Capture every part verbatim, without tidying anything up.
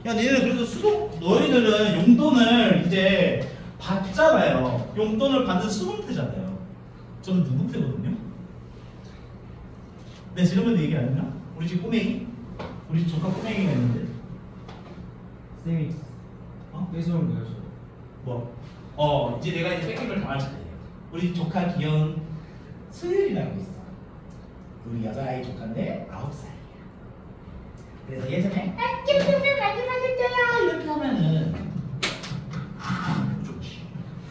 야, 너희들 그래도 수동, 너희들은 용돈을 이제 받잖아요. 용돈을 받은 수동태잖아요. 저는 누동태거든요. 네, 지난번에 얘기 안 했나? 우리 집 꼬맹이? 우리 집 조카 꼬맹이가 있는데. 쌤이 어? 뺏어온 거예요, 저. 뭐? 어, 이제 내가 이제 뺏긴 걸 당할 차례예요. 우리 조카 귀여운 수율이라고 있어. 우리 여자아이 조카인데 아홉 살이야. 그래서 예전에 아, 찜찜찜 많이 맞았어요 이렇게 하면은 좋지.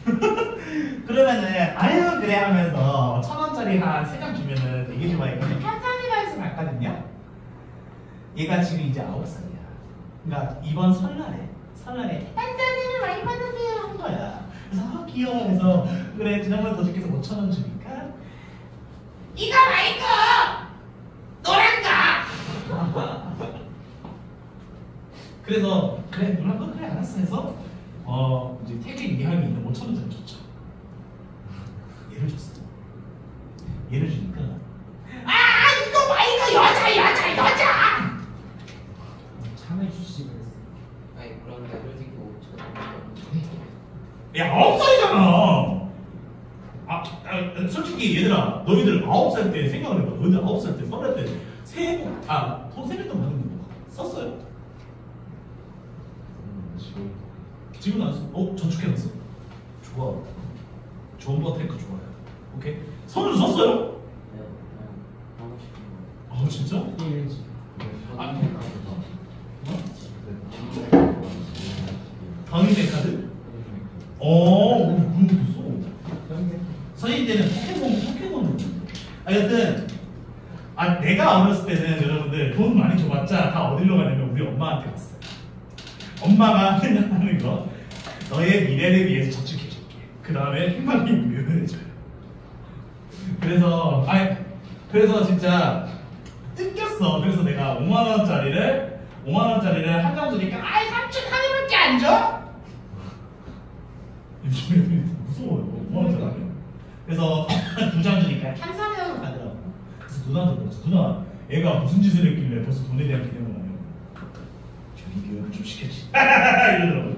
그러면은 아유 그래 하면서 천 원짜리 한 세 장 주면은 되게 좋아했거든. 감사합니다 해서 갔거든요. 얘가 지금 이제 아홉 살이야. 그러니까 이번 설날에 설날에 선생님 많이 받으세요 한 거야. 그래서 아 귀여워 해서 그래 지난번에 더 좋게서 오천 원 주니까 이거 말고 노란 거. 그래서 그래 노란 거 그래 알았어 해서 어 이제 태그 이하에 있는 오천 원짜리 줬죠. 얘를 줬어. 얘를 주니까 아 이거 말고 여자 여자 여자. 참여 주시지 그랬어. 아니 그럼 레벨 딩고 야 아홉 살이잖아. 아, 아 솔직히 얘들아 너희들 아홉 살 때 생각을 해봐. 너희들 아홉 살 때 설날 때 새해 아돈 세뱃돈 받는 거 썼어요? 음, 지금 지금 안 써? 어? 저축해놨어? 좋아. 존버 테크 좋아요. 오케이? 선우 썼어요? 네 그냥 하고 싶은 거 아 진짜? 게임인지. 아, 네. 당일의 카드? 어, 우리 그런 것도 써. 선생님 때는 포켓몬, 포켓몬. 아, 여튼, 아, 내가 어렸을 때는 여러분들 돈 많이 줘봤자 다 어디로 가냐면 우리 엄마한테 갔어요. 엄마가 맨날 하는 거, 너의 미래를 위해서 저축해줄게. 그 다음에 행방이 유연해져요. 그래서, 아니, 그래서 진짜 뜯겼어. 그래서 내가 오만 원짜리를, 오만 원짜리를 한 장 주니까, 아이, 삼촌 하나밖에 안 줘? 무서워요. 오만 원짜리. 그래서 두 장 주니까 감사해요 가더라고. 그래서 누나한테 물었어. 누나, 애가 무슨 짓을 했길래 벌써 돈에 대한 개념을 안 해요? 조기 교육을 좀 시켰지. 이러더라고.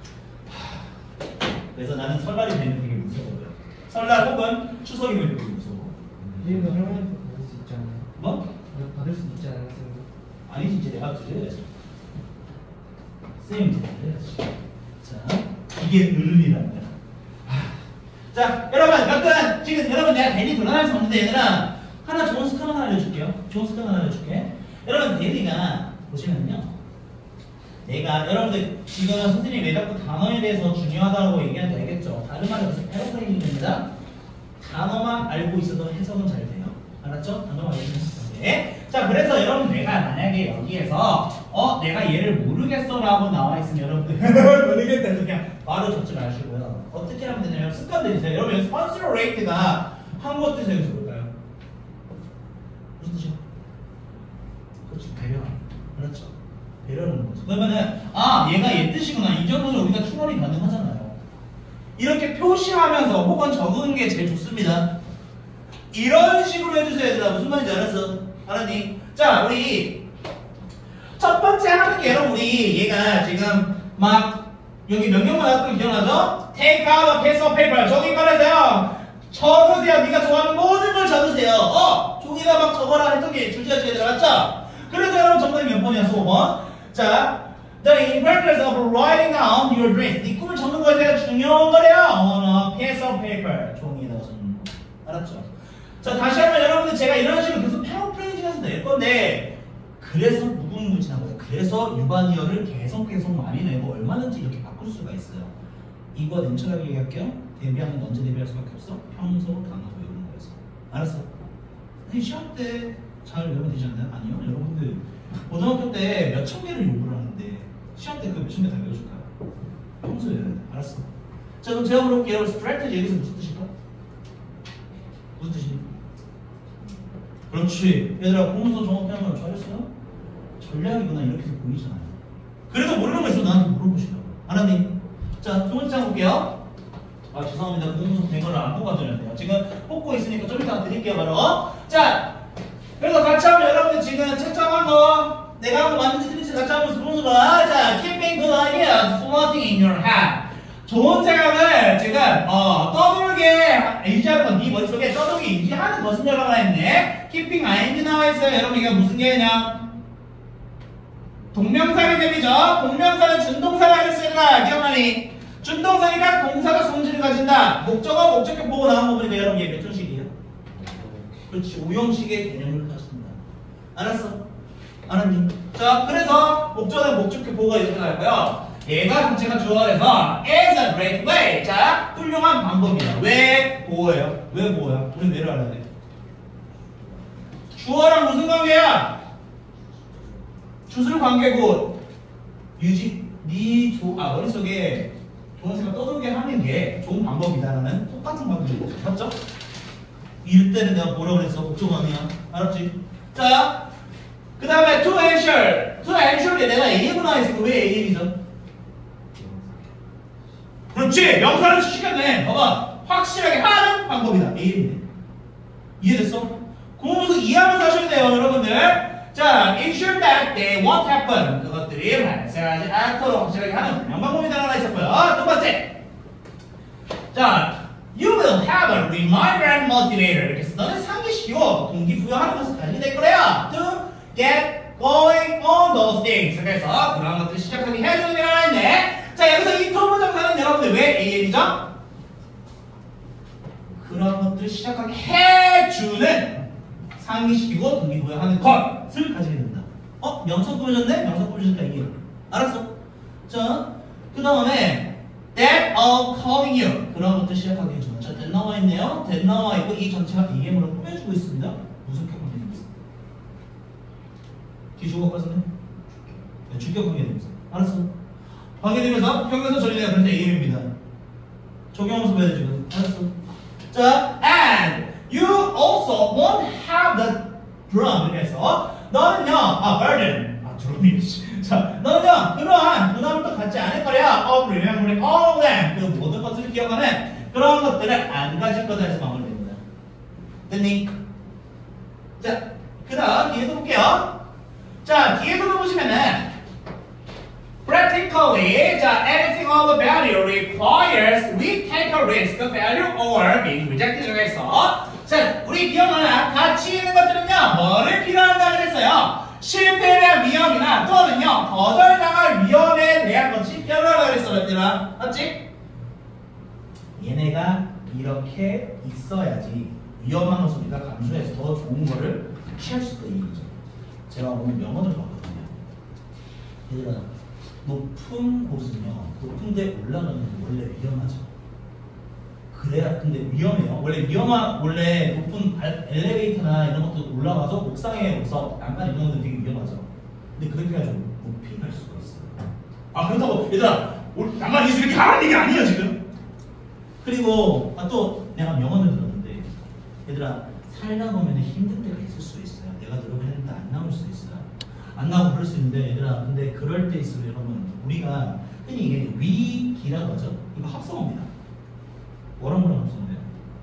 그래서 나는 설날이 되면 되게 무서워요. 설날 혹은 추석이 되면 되게 무서워. 게임도 할머니한테 받을 수 있잖아요. 뭐? 받을 수 있잖아요, 쌤. 아니지, 이제 내가 드려야지. 쌤이 이제 드려야지. 자, 이게 어른이란 거야. 자, 여러분, 여튼 지금 여러분 내가 괜히 돌아갈 수 없는데 얘들아 하나 좋은 습관 하나 알려줄게요. 좋은 습관 하나 알려줄게. 여러분 대리가 보시면요, 내가 여러분들 지금 선생님이 왜 자꾸 단어에 대해서 중요하다고 얘기하는지 알겠죠? 다른 말은 무슨 패러프레이징입니다. 단어만 알고 있어도 해석은 잘 돼요. 알았죠? 단어만 알고 있어도 돼. 자, 그래서 여러분 내가 만약에 여기에서 어 내가 얘를 모르겠어라고 나와 있으면 여러분들 모르겠다 해서 그냥 바로 적지 마시고요. 어떻게 하면 되냐면 습관 들이세요. 여러분 스폰서 레이트가 한국 뜻에서 뭘까요? 무슨 뜻이야? 그렇지, 배려. 그렇죠. 배려하는 거죠. 그러면은 아 얘가 얘 뜻이구나. 이 정도는 우리가 추론이 가능하잖아요. 이렇게 표시하면서 혹은 적은 게 제일 좋습니다. 이런 식으로 해주세요. 얘들아 무슨 말인지 알았어? 알았니? 자, 우리 첫 번째 하는 게 여러분 우리 얘가 지금 막 여기 명령만 나왔던 거 기억나죠? Take out a piece of paper. 종이 꺼내세요. 적으세요. 네가 좋아하는 모든 걸 적으세요. 어? 종이가 막 적어라 했던 게 줄지어 얘들 맞죠? 그래서 여러분 정답이 몇 번이야? 오 번. 자, the importance of writing down your dreams. 네 꿈을 적는 거에 대해 중요한 거래요. On a piece of paper. 종이에다가 적는 거. 알았죠? 자, 다시 한번 여러분들 제가 이런 식으로 계속 패러프레이징 해서 낼 건데 그래서 무궁무진한 거예요. 그래서 유반이어를 계속 계속 많이 내고 얼마든지 이렇게 바꿀 수가 있어요. 이거 냉철하게 얘기할게요. 데뷔하면 언제 데뷔할 수밖에 없어? 평소 단어 외우는 거에서. 알았어? 아니, 시험 때 잘 외우면 되지 않나요? 아니요. 여러분들 고등학교 때 몇천 개를 요구를 하는데 시험 때 그 몇천 개 다 외워줄까요? 평소에 외워야 돼. 알았어. 자, 그럼 제가 물어볼게요. 스트래티지 여기서 무슨 뜻일까? 무슨 뜻이니? 그렇지. 얘들아 공문서 정확히 하면 잘했어요? 전략이구나 이렇게 보이잖아요. 그래도 모르는 거 있으면 나한테 물어보시라고. 알았니? 자, 두 번째 장 볼게요. 아 죄송합니다. 공문서 된 거를 안 뽑아드려야 돼요. 지금 뽑고 있으니까 좀 이따 드릴게요 바로. 자, 그래서 같이 하면 여러분들 지금 채점한 거 내가 한 거 맞는지 틀린지 스피치 같이 하면서 보면서 자, keeping good ideas floating in your head. 좋은 생각을 지금 어, 떠돌게 유지하는 건 네 머릿속에 떠돌게 유지하는 것은 여러분 했네. keeping ing 나와 있어요. 여러분 이게 무슨 개념? 동명사 개념이죠. 동명사는 준동사라 했으니까 기억나니? 준동사니까 동사가 성질을 가진다. 목적어 목적격 보고 나온 부분인데 여러분 이게 몇 형식이에요? 그렇지, 오형식의 개념을 가진다. 알았어? 알았니? 자, 그래서 목적어는 목적격 보고가 이렇게 나왔고요. 얘가 전체가 주어에서 is a great way. 자, 훌륭한 방법이야. 왜 보호예요? 왜 보호야? 우리 왜를 알아야 돼? 주어랑 무슨 관계야? 주술 관계고 유지 네 조, 아, 머릿속에 좋은 생각 떠돌게 하는 게 좋은 방법이다라는 똑같은 방법인 거죠. 맞죠? 이럴 때는 내가 뭐라고 그랬어? 목적어이야. 알았지? 자, 그 다음에 to ensure. to ensure에 내가 에이엠을 나와 있으니까 왜 에이엠이죠? 그렇지! 명사를 시켰네. 봐봐. 확실하게 하는 방법이다. 에이엠이네. 이해됐어? 공부서 이해하면서 하셔야 돼요, 여러분들. 자, ensure that they won't happen. 그것들이 발생하지 않도록 확실하게 하는 방법이다 하나 있었고요. 두 번째. 자, you will have a reminder and motivator. 이렇게 해서 너는 상기시키고 동기부여하는 것을 가지게 될 거래요. To get going on those things. 그래서 그런 것들 시작하게 해주는 게 하나 있네. 자, 여기서 이 토부정사는 여러분들 왜 에이엠이죠? 그런 것들 시작하게 해주는 상기시키고 동기부여하는 것을 가지게 된다. 어? 명사 꾸며졌네? 명사 꾸며졌다 이게. 알았어? 자, 그 다음에 that all calling you. 그런 것들 시작하게 해주는. 자, that 나와 있네요. that 나와 있고 이 전체가 에이엠으로 꾸며주고 있습니다. 무슨 격한 개념이죠? 뒤주고 빠졌네? 네, 주격 관계되면서. 알았어? 관계되면서 평균선 처리돼요. 그래서 에이엠입니다. 적용하면서 봐야 되죠. 알았어? 자, and you also won't have the drum. 그래서 너는요, 아, burden. 아, 드럼이. 자, 너는요, 그러한 부담을 또 갖지 않을 거야. of remembering all of them. 그 모든 것을 기억하는 그런 것들을 안 가질 거다 해서 마무리됩니다. 됐니? 자, 그 다음 뒤에도 볼게요. 자, 뒤에서도 보시면은 practically, 자, anything of value requires we take a risk, failure, or being rejected. 그래서 자, 우리 기억나나? 가치 있는 것들은요, 뭐를 필요한다 그랬어요? 실패에 대한 위험이나 또는요, 거절당할 위험에 대한 것이 필요하다고 그랬어, 얘들아. 맞지? 얘네가 이렇게 있어야지 위험한 것을 우리가 감수해서 더 좋은 거를 취할 수 있다, 이 얘기죠. 제가 오늘 명언을 봤거든요. 얘들아, 높은 곳은요, 높은 데 올라가는 게 원래 위험하죠. 그래야, 근데 위험해요. 원래 위험한, 원래 높은 엘리베이터나 이런 것도 올라가서 옥상에 올라서 난간 이런 것들 되게 위험하죠. 근데 그렇게 해가지고 높이 갈 수가 있어요. 아, 그렇다고, 얘들아, 난간 있으면 이렇게 하라는 얘기 아니에요, 지금. 그리고, 아, 또, 내가 명언을 들었는데, 얘들아, 살다 보면 힘든 때가 있을 수 있어요. 내가 노력을 했는데 안 나올 수 있어요. 안 나오고 그럴 수 있는데, 얘들아, 근데 그럴 때 있으면 여러분, 우리가 흔히 이게 위기라고 하죠? 이거 합성어입니다. 뭐랑 뭐랑 합성어예요?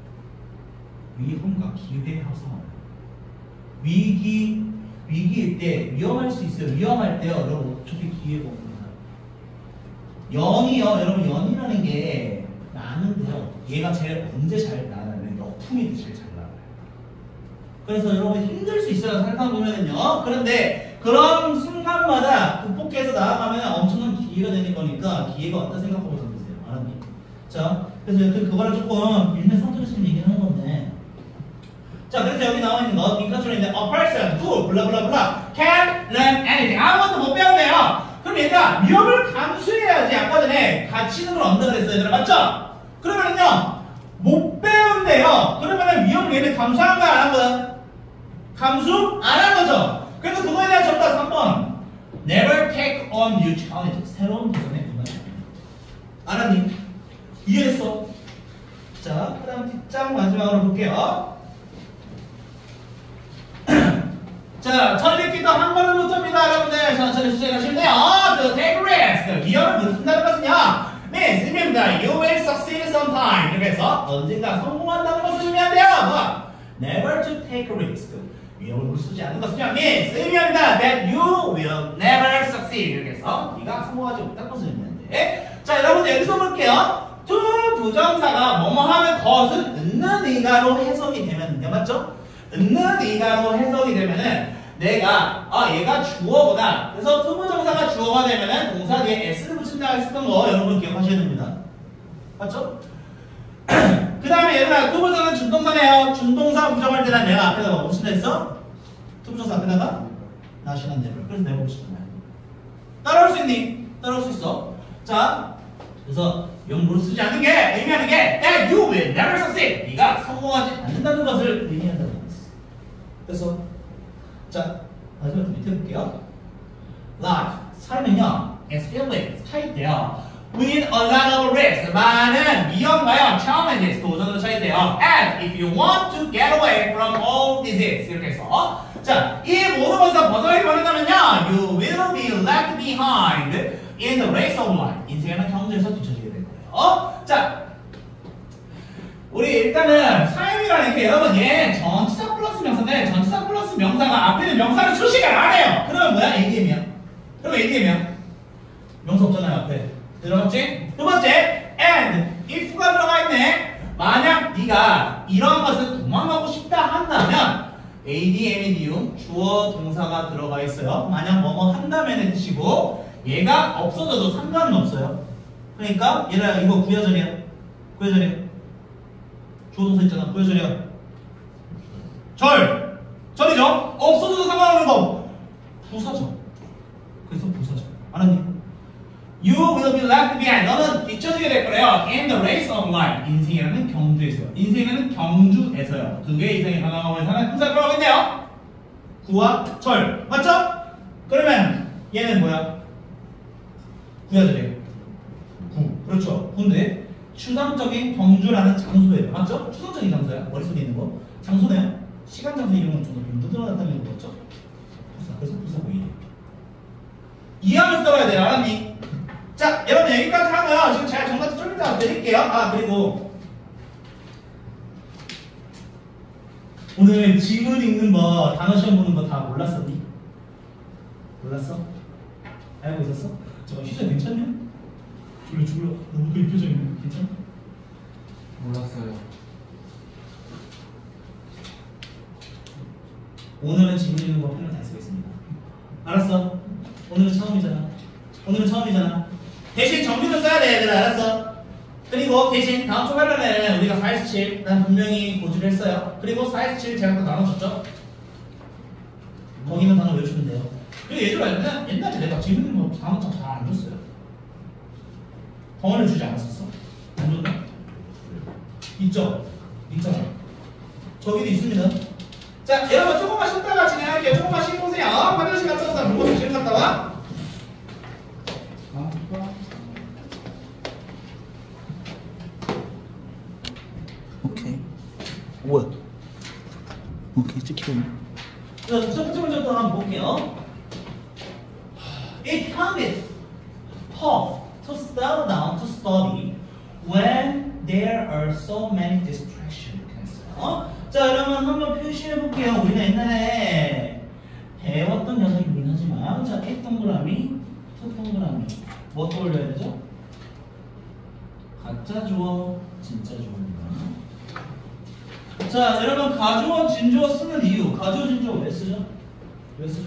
위험과 기회 합성어예요. 위기, 위기일 때 위험할 수 있어요. 위험할 때요, 여러분, 어차피 기회가 옵니다. 연이요, 여러분, 연이라는 게 나는데요, 얘가 제일 언제 잘 나냐면 역풍이 때 제일 잘 나가요. 그래서 여러분 힘들 수 있어요. 살다 보면은요. 그런데 그런 순간마다 극복해서 나아가면 엄청난 기회가 되는 거니까 기회가 왔다 생각하고 던지세요. 알았니? 자, 그래서 여튼 그거를 조금 일맥상통해서 얘기하는 건데. 자, 그래서 여기 나와 있는 거, 빈칸처럼 있는데, a person who, 블라블라블라, can learn anything. 아무것도 못 배운대요. 그럼 얘가 위험을 감수해야지. 아까 전에 가치 있는 걸 얻는다 그랬어요. 얘들아, 맞죠? 그러면은요, 못 배운대요. 그러면은 위험을 얘는 감수한 거야, 안 한 거야? 감수? 안 한 거죠? 그래서 그거에 대한 정답 삼 번. Never take on new challenges. 새로운 도전에 임하지 않는다. 알았니? 이해했어? 자, 그 다음 뒷장 마지막으로 볼게요. 자, 천리기도 한 번은 못합니다, 여러분들. 천천히 수행하시는데요. To take risk. 위험을 무슨다는 것은요, 네, 의미입니다. You will succeed sometime. 그래서 언젠가 성공한다는 것을 의미한대요. 뭐? Never to take risk. 위험을 쓰지 않는 것은요 means 의미합니다. That you will never succeed. 이렇게 해서 네가 성공하지 못할 것을 의미하는데 자 여러분 여기서 볼게요. to 부정사가 뭐뭐 하는 것은 있는 의가로 해석이 되면은요 맞죠? 있는 의가로 해석이 되면은 내가 아 얘가 주어구나. 그래서 to 부정사가 주어가 되면은 동사 뒤에 s를 붙인다고 했었던 거 여러분 기억하셔야 됩니다. 맞죠? 그 다음에 얘들아 to 부정은 준동사네요. 준동사 부정할 때는 내가 앞에다가 뭐 붙인다 했어? to 부정사 앞에다가 나시는 대로. 그래서 내가 붙였잖아요. 따라올 수 있니? 따라올 수 있어. 자 그래서 용도로 쓰지 않는 게 의미하는 게 that you will never succeed. 네가 성공하지 않는다는 것을 의미한다는 거였어. 그래서 자 마지막 밑에 볼게요. Life 삶은요 is filled 차 있대요. With a lot of risk 많은 위험과요 challenges 도전으로 차 있대요. And if you want to get away from all disease 이렇게 해서 자 이 모든 것에서 벗어나기 원한다면요 you will be left behind in the race of life. 인생의 경주에서 뒤처지게 될 거예요. 자 우리 일단은 삶이라는 게 여러분 얘 전치사 플러스 명사인데 전치사 플러스 명사가 앞에 있는 명사를 수식을 안 해요. 그러면 뭐야? 에이디엠이야. 그러면 에이디엠이야. 명사 없잖아요 앞에. 들어갔지? 두 번째 and if가 들어가 있네. 만약 네가 이런 것을 도망가고 싶다 한다면 에이디엠인 이유 주어 동사가 들어가 있어요. 만약 뭐뭐 한다면의 뜻이고 얘가 없어져도 상관은 없어요. 그러니까 얘들아 이거 구여절이야. 구여절이야. 주어 동사 있잖아. 구여절이야. 절. 절이죠? 없어져도 상관없는 거. 부사절. 그래서 부사절. 알았니? You will be left behind. 너는 뒤처지게 될 거래요. In the race of life. 인생이라는 경주에서요. 인생이라는 경주에서요. 두 개 이상의 가능함을 사는 형사가 들어가고 있네요. 구와 절. 맞죠? 그러면 얘는 뭐야? 구야절이에요. 구. 그렇죠. 구인데 추상적인 경주라는 장소예요. 맞죠? 추상적인 장소야. 머릿속에 있는 거. 장소네요. 시간, 장소 이런 건 좀 더 빈도로 나타내는 거 같죠? 부사. 그래서 부사 보이네. 이해하면서 써야 돼요. 알았니? 자, 여러분 여기까지 하고요. 지금 제가 정답 좀 이따 드릴게요. 아, 그리고 오늘 지문 읽는 거, 단어 시험 보는 거 다 몰랐었니? 몰랐어? 알고 있었어? 잠깐 휴자 괜찮냐? 졸려 졸려. 너무 이 표정이네. 괜찮아? 몰랐어요. 오늘은 지문 읽는 거 편을 다 쓰겠습니다. 알았어? 오늘은 처음이잖아. 오늘은 처음이잖아. 대신 정비도 써야 돼, 얘들아. 알았어? 그리고 대신 다음 주 활동에는 우리가 사에서 칠 난 분명히 고지를 했어요. 그리고 사에서 칠 제가 또 나눠줬죠? 거기 있는 단어 외우시면 돼요. 그리고 얘들아, 옛날, 옛날에 내가 지금 뭐 단어 잘 안 줬어요. 덩어리를 주지 않았었어? 안 줬나? 있죠? 있잖아. 저기도 있습니다. 자, 여러분 조금만 쉬다가 진행할게요. 조금만 쉬고 오세요. 화장실 갔다 와서 물건 지금 갔다 와. 오케이. 뭐야? 오케이, 찍히고 있네. 자, 첫 번째 문제부터 한번 볼게요. It comes tough to settle down to study when there are so many distractions. 이렇게 했어요. 자, 여러분 한번 표시해 볼게요. 우리가 옛날에 배웠던 녀석이긴 하지만, 자, 일 동그라미, 이 동그라미, 뭐 떠올려야 되죠? 가짜 주어, 진짜 주어입니다. 자, 여러분 가주어, 진주어 쓰는 이유, 가주어, 진주어 왜 쓰죠? 왜 쓰죠?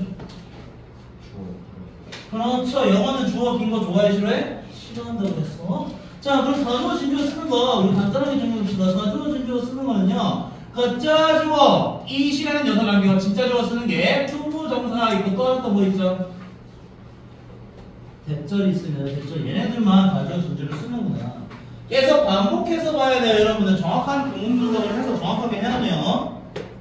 그렇죠. 영어는 주어 긴 거 좋아해 싫어해? 싫어한다고 그랬어. 자, 그럼 가주어, 진주어 쓰는 거 우리 간단하게 정리해봅시다. 가주어, 진주어 쓰는 거는요, 가짜 주어, 이시라는 녀석 남겨 진짜 주어 쓰는 게 투부정사 있고 또 하나 또 뭐 있죠? 대절이 있으면 대절 얘네들만 가주어, 진주어를 쓰는구나. 계속 반복해서 봐야 돼요. 여러분들 정확한 공문 분석을 해서 정확하게 해야 돼요.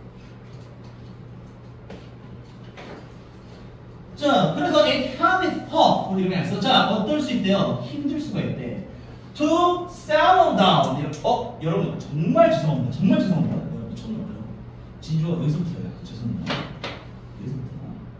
자, 그래서 it can be tough 우리 이렇게 했어. 자, 어떨 수 있대요? 힘들 수가 있대. To settle down. 이렇게. 어, 여러분 정말 죄송합니다. 정말 죄송합니다. 내가 미쳤나봐요. 진주가 여기서부터예요. 죄송합니다. 여기서부터.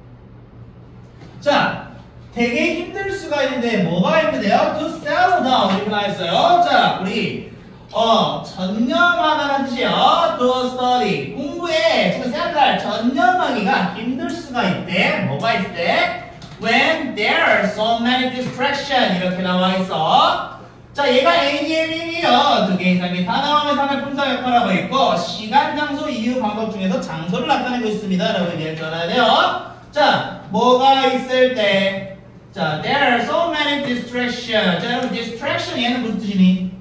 자, 되게 힘들 수가 있는데 뭐가 힘든데요? To settle down 이렇게 나와있어요. 자, 우리 어, 전념하다는 뜻이에요. to study. 공부에 지금 생각할 전념하기가 힘들 수가 있대. 뭐가 있대? When there are so many distractions. 이렇게 나와 있어. 자, 얘가 에이디엠이에요. 두 개 이상의 단어하면 상의 품사 역할하고 있고, 시간, 장소, 이유, 방법 중에서 장소를 나타내고 있습니다. 라고 얘기할 줄 알아야 돼요. 자, 뭐가 있을 때? 자, there are so many distractions. 자, 여러분, distraction 얘는 무슨 뜻이니?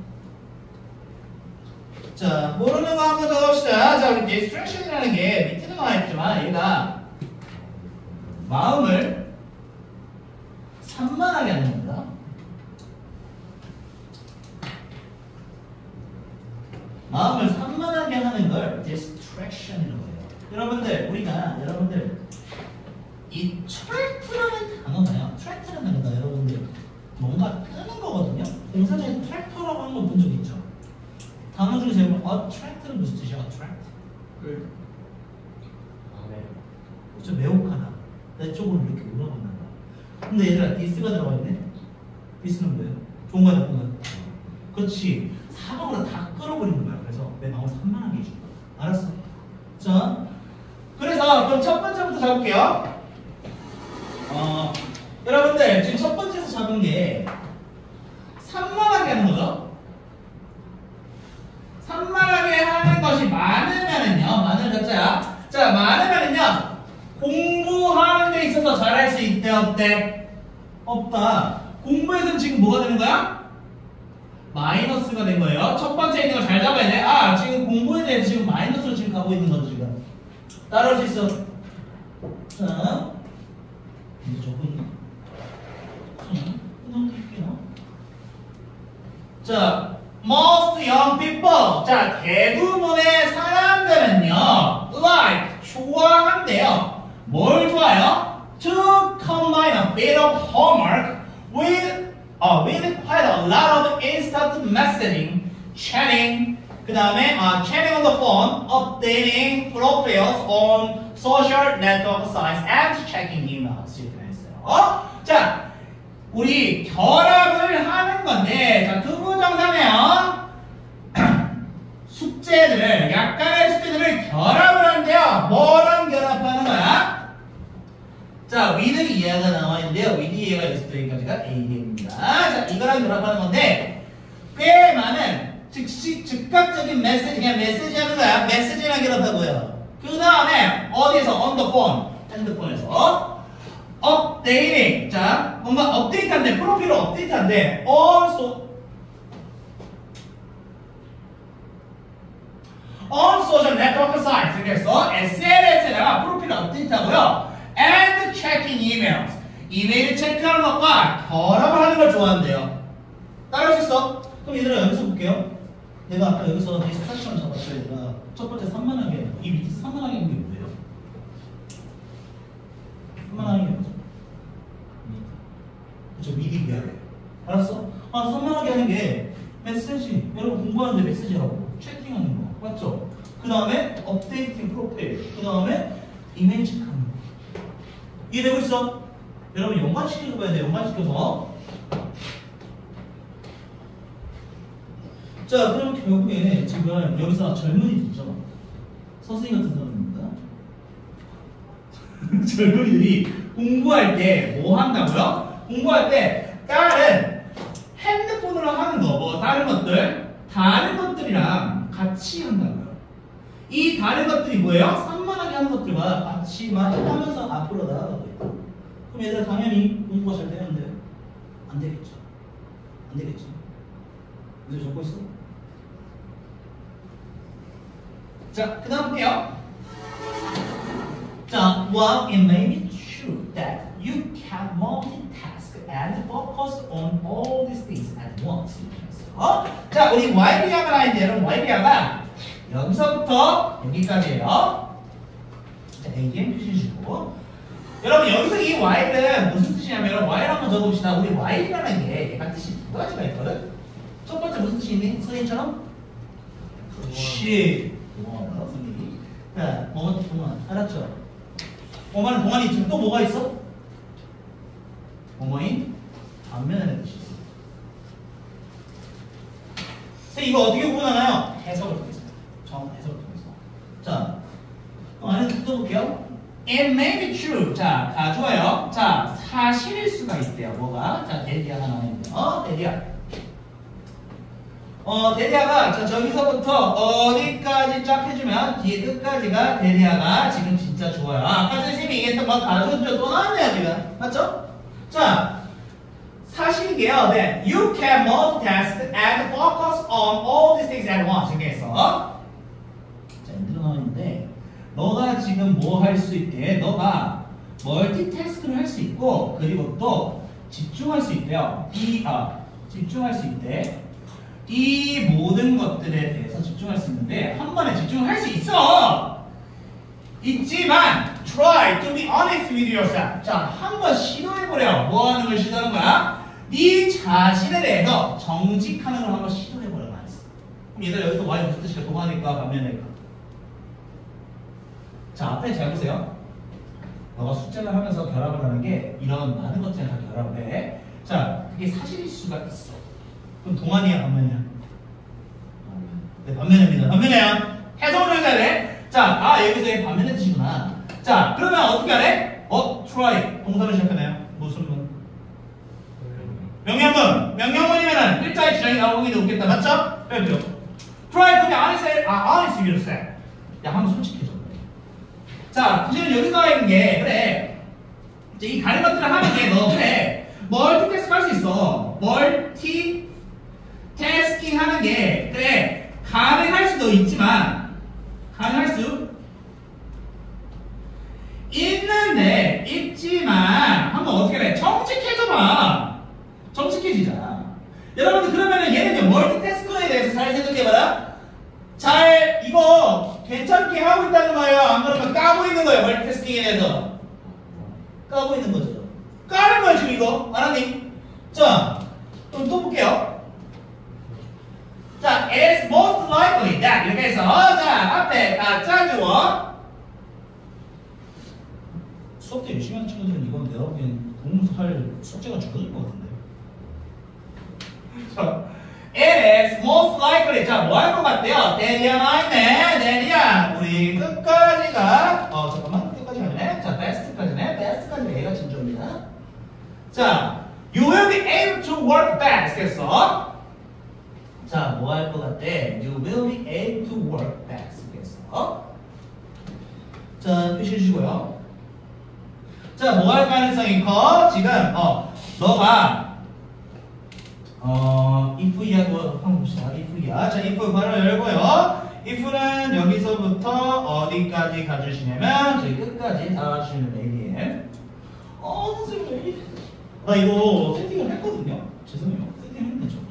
자, 모르는 거 한번 더 봅시다. 자, 우리 distraction이라는 게 밑에도 나와 있지만 얘가 마음을 산만하게 하는 겁니다. 마음을 산만하게 하는 걸 distraction이라고 해요. 여러분들, 우리가 여러분들 이 트랙트라는 단어가요. 트랙트라는 단어가 여러분들 뭔가 끄는 거거든요. 공사장에서 트랙터라고 하는 거 본 적 있죠? 단어 중에서 여러분 attract는 무슨 뜻이야? attract? 끌. 아, 네. 그렇죠. 매혹하다. 내 쪽으로 이렇게 올라간다. 근데 얘들아 this가 들어가 있네. this는 뭐예요? 좋은 거야 나쁜 거야? 그렇지. 사방으로 다 끌어버리는 거야. 그래서 내 마음을 산만하게 해준 거야. 알았어? 자, 그래서 그럼 첫 번째부터 잡을게요. 어, 여러분들 지금 첫 번째에서 잡은 게 산만하게 하는 거죠. 산만하게 하는 것이 많으면은요, 많은 자자야. 자, 많으면은요, 공부하는 데 있어서 잘할 수 있대, 없대? 없다. 공부에서는 지금 뭐가 되는 거야? 마이너스가 된 거예요. 첫 번째 있는 걸 잘 잡아야 돼. 아, 지금 공부에 대해서 지금 마이너스로 지금 가고 있는 거죠, 지금. 따라올 수 있어. 자, 이제 적었나? 자, 끊어드릴게요. 자, most young people. 자, 대부분의 사람들은요, like, 좋아한대요. 뭘 좋아해요? To combine a bit of homework with, uh, with quite a lot of instant messaging, chatting, 그 다음에 uh, chatting on the phone, updating profiles on social network sites, and checking emails. 이렇게 했어요. 어? 자, 우리 결합을 하는 건데, 자, 두부정사네요. 숙제들을, 약간의 숙제들을 결합을 하는데요. 뭐랑 결합하는 거야? 자, with 이해가 나와 있는데요. with 이해가 있을 때 여기까지가 에이디엠입니다. 자, 이거랑 결합하는 건데, 꽤 많은 즉시, 즉각적인 메시지, 그냥 메시지 하는 거야. 메시지랑 결합하고요. 그 다음에, 어디에서? on the phone. 핸드폰에서. 업데이팅. 자, 뭔가 업데이트한데, 프로필을 업데이트한데, on, so, on social network sites. 그래서 에스엔에스에다가 프로필을 업데이트하고요. and checking emails. 이메일을 체크하는 것과 결합을 하는 걸 좋아한대요. 따라할 수 있어? 그럼 얘들아 여기서 볼게요. 내가 아까 여기서 디스트랙션을 잡았어요. 얘들아. 첫 번째 산만하게. 이 밑에서 산만하게 하는 게 뭐예요? 산만하게 하는 게 뭐죠? 그쵸, 미리 위아래. 알았어? 아, 산만하게 하는 게 메시지. 여러분 공부하는데 메시지하고 채팅하는 거. 맞죠? 그 다음에 업데이팅 프로필. 그 다음에 이메일 체크하는 거. 이해되고 있어? 여러분 연관시켜서 봐야 돼. 연관시켜서. 자, 그럼 결국에 지금 여기서 젊은이들이죠. 선생님 같은 사람입니다. 젊은이들이 공부할 때 뭐 한다고요? 공부할 때 다른 핸드폰으로 하는 거, 뭐 다른 것들, 다른 것들이랑 같이 한다고요. 이 다른 것들이 뭐예요? 산만하게 하는 것들과 같이만 하면서 앞으로 나아가고 있다. 그럼 얘들아 당연히 공부가 잘 되는데 안 되겠죠. 안 되겠지. 이제 적고 있어? 자, 그 다음 볼게요. 자, while it may be true that you can multitask and focus on all these things at once. 어? 자, 우리 while이하가 나있는데 여러분 while이하가 여기서부터 여기까지예요. 자, 에이디엠 표시 주고. 여러분 여기서 이 while은 무슨 뜻이냐면 while 한번 적어봅시다. 우리 while이라는 게 얘가 뜻이 두 가지가 있거든. 첫 번째 무슨 뜻이 있니? 선생님처럼? 그렇지. 동안이요, 선생님이. 자, 뭐가 동안. 알았죠? 뭐만 동안이 있지만 또 뭐가 있어? 뭐뭐인? 반면이라는 뜻이 있어. 근데 이거 어떻게 구분하나요? 해석을 통해서. 정확한 해석을 통해서. 자, 안에 붙어볼게요. It may be true. 자, 아, 좋아요. 자, 사실일 수가 있대요. 뭐가? 자, 데리아가 나와있네요. 어, 데리아. 어, 데리아가, 자, 저기서부터 어디까지 쫙 해주면 뒤에 끝까지가 데리아가 지금 진짜 좋아요. 아, 아까 선생님이 얘기했던 거 가르쳐줘 또 나왔네요, 지금. 맞죠? 자, 사실이게요. Then you can multitask and focus on all these things at once. 이렇게 했어. 자, 인트로 나와있는데, 너가 지금 뭐 할 수 있대? 너가 멀티태스크를 할 수 있고, 그리고 또 집중할 수 있대요. 이, 아, 집중할 수 있대. 이 모든 것들에 대해서 집중할 수 있는데 한 번에 집중을 할 수 있어. 있지만 try to be honest with yourself. 자, 한번 시도해보려. 뭐 하는 걸 시도하는 거야? 네 자신에 대해서 정직하는 걸 한번 시도해보려고 했어. 그럼 얘들 여기서 y 무슨 뜻이야? 동화니까 반면일까? 자, 앞에 잘 보세요. 너가 숙제를 하면서 결합을 하는 게 이런 많은 것들을 다 결합을 해. 자, 그게 사실일 수가 있어. 그럼 동안이야, 반면이야? 네, 반면입니다. 반면이야. 해석을 해야 돼. 자, 아, 여기서 얘 반면의 뜻이구나. 자, 그러면 어떻게 하래? 어, try. 동사를 시작하네요. 무슨 문? 명령문. 명령문이면은 글자의 지정이 나오는 게 웃겠다. 맞죠? 그렇죠. try to be honest, 아, honest with yourself. 야, 한번 솔직해져. 자, 지금 여기서 하는 게, 그래. 이제 이 다른 것들을 하는 게 너, 그래. 멀티태스크 할 수 있어. 멀티 태스킹 하는 게 그래 가능할 수도 있지만 가능할 수 있는데 있지만 한번 어떻게 해? 정직해져봐. 정직해지자. 여러분들 그러면은 얘는 멀티태스크에 대해서 잘 생각해봐라. 잘 이거 괜찮게 하고 있다는 거예요? 안 그러면 까고 있는 거예요? 멀티태스킹에 대해서 까고 있는 거죠. 까는 거야 지금 이거 알았니? 자 그럼 또 볼게요. 자, it's most likely that 이렇게 해서 자 앞에 다 짜주어. 수업 때 열심히 하는 친구들은 이건 내가 보기엔 공부할 숙제가 줄어들 것 같은데. 자, it is most likely. 자, 뭐 할 것 같대요? 데리아 나있네. 데리아 우리 끝까지가 어 잠깐만 끝까지 가네. 자, best까지네. best까지 얘가 진조입니다. 자, you will be able to work best. 그래서 자, 뭐 할 것 같대? You will be able to work best. 그래서 자, 표시해 주시고요. 자, 뭐 할 가능성이 커? 지금 어, 너가 어, if야 뭐 한번 봅시다. if야. 자, if 바로 열고요. if는 여기서부터 어디까지 가주시냐면 저희 끝까지 다 가주시면 에이디엠. 어, 선생님 왜 이래? 나 이거 세팅을 했거든요. 죄송해요. 세팅했네 저.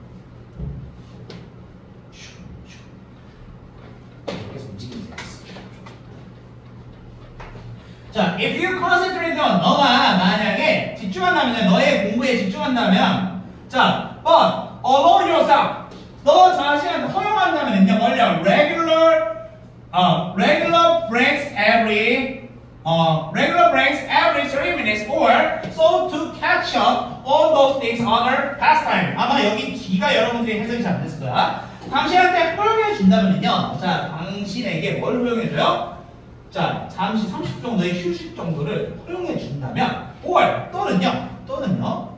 자, if you concentrate on 너가 만약에 집중한다면 너의 공부에 집중한다면 자, but allow yourself 너 자신한테 허용한다면요 원래 regular 어, regular breaks every 어, regular breaks every three minutes or so to catch up all those things other pastime. 아마 여기 D가 여러분들이 해석이 잘 안 됐을 거야. 당신한테 허용해 준다면요 자, 당신에게 뭘 허용해 줘요? 자, 잠시 삼십 분 정도의 휴식 정도를 허용해 준다면 or 또는요 또는요 어,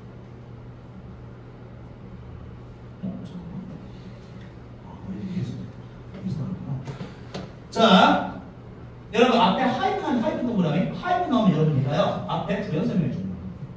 자, 여러분 앞에 하이프한 하이프 동그라미 하이프 나오면 여러분이가요 앞에 부연 설명해 줍니다.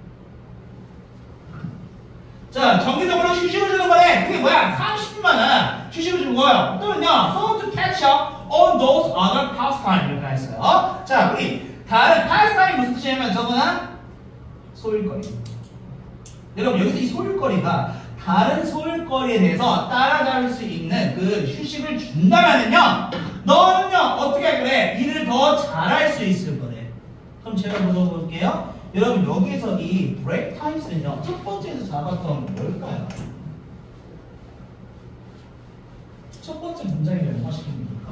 자, 정기적으로 휴식을 주는 거네. 그게 뭐야? 삼십 분만 휴식을 주는 거예요. 또는요 so to catch up on those other pastime 이렇게 했어요. 자, 우리 다른 pastime 무슨 뜻이냐면 저거는 소일거리. 여러분 여기서 이 소일거리가 다른 소일거리에 대해서 따라잡을 수 있는 그 휴식을 준다면은요 너는요 어떻게 할 거래? 일을 더 잘할 수 있을 거래. 그럼 제가 물어볼게요. 여러분 여기서 이 break times는요 첫 번째에서 잡았던 뭘까요? 첫 번째 문장이 얼마시킵니까?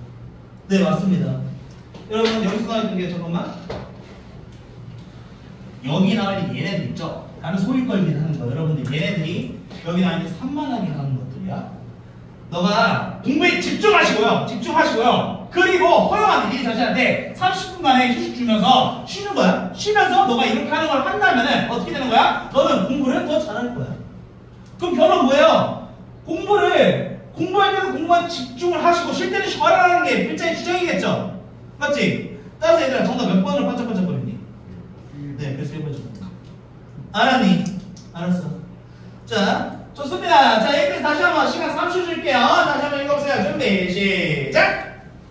네, 맞습니다. 여러분 여기서 나왔던 게 잠깐만 여기 나와 있는 얘네들 있죠? 다른 소일걸기 하는 거. 여러분들 얘네들이 여기 나와 있는 산만하게 하는 것들이야. 너가 공부에 집중하시고요. 집중하시고요. 그리고 허용한 이 자신한테 삼십 분간의 휴식 주면서 쉬는 거야. 쉬면서 너가 이렇게 하는 걸 한다면은 어떻게 되는 거야? 너는 공부를 더 잘할 거야. 그럼 결론 뭐예요? 공부를 공부할 때는 공부에 집중을 하시고 쉴 때는 쉬어라는 게 필자의 주장이겠죠? 맞지? 따라서 얘들아 정답 몇 번을 반짝반짝거리니? 네, 그래서 일 번 정답. 알았니? 알았어. 자, 좋습니다. 자, 여기까지 다시 한번 시간 삼 초 줄게요. 다시 한번 읽어보세요. 준비, 시작!